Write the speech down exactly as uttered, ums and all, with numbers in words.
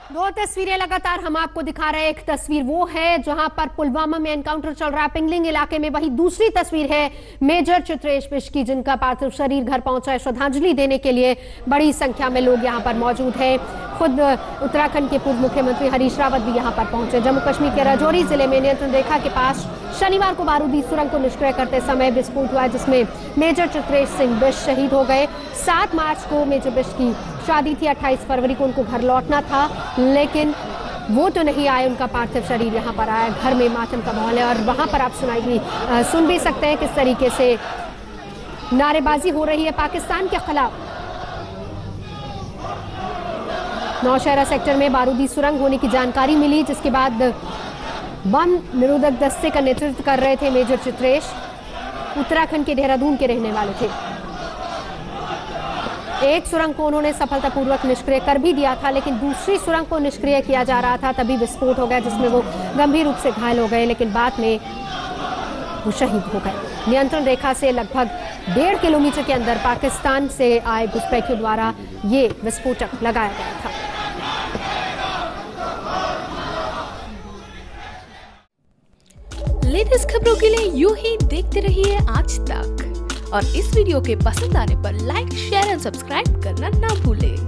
दो तस्वीरें लगातार हम आपको दिखा रहे हैं। एक तस्वीर वो है जहां पर पुलवामा में एनकाउंटर चल रहा है पिंगलिंग इलाके में, वहीं दूसरी तस्वीर है मेजर चित्रेश बिष्ट की, जिनका पार्थिव शरीर घर पहुंचा है। श्रद्धांजलि देने के लिए बड़ी संख्या में लोग यहां पर मौजूद हैं। खुद उत्तराखंड के पूर्व मुख्यमंत्री हरीश रावत भी यहां पर पहुंचे। जम्मू कश्मीर के राजौरी जिले में नियंत्रण रेखा के पास शनिवार को बारूदी सुरंग को निष्क्रिय करते समय विस्फोट हुआ, जिसमें मेजर चित्रेश सिंह बिष्ट शहीद हो गए। सात मार्च को मेजर बिष्ट की शादी थी, अट्ठाईस फरवरी को उनको घर लौटना था, लेकिन वो तो नहीं आए। उनका पार्थिव शरीर यहाँ पर आया। घर में मातम का माहौल है और वहां पर आप सुनाई भी सुन भी सकते हैं किस तरीके से नारेबाजी हो रही है पाकिस्तान के खिलाफ। नौशहरा सेक्टर में बारूदी सुरंग होने की जानकारी मिली, जिसके बाद बम निरोधक दस्ते का नेतृत्व कर रहे थे मेजर चित्रेश। उत्तराखंड के देहरादून के रहने वाले थे। एक सुरंग को उन्होंने सफलतापूर्वक निष्क्रिय कर भी दिया था, लेकिन दूसरी सुरंग को निष्क्रिय किया जा रहा था, तभी विस्फोट हो गया, जिसमें वो गंभीर रूप से घायल हो गए, लेकिन बाद में वो शहीद हो गए। नियंत्रण रेखा से लगभग डेढ़ किलोमीटर के अंदर पाकिस्तान से आए घुसपैठियों द्वारा ये विस्फोटक लगाया गया था। लेटेस्ट खबरों के लिए यूं ही देखते रहिए आज तक, और इस वीडियो के पसंद आने पर लाइक, शेयर और सब्सक्राइब करना ना भूलें।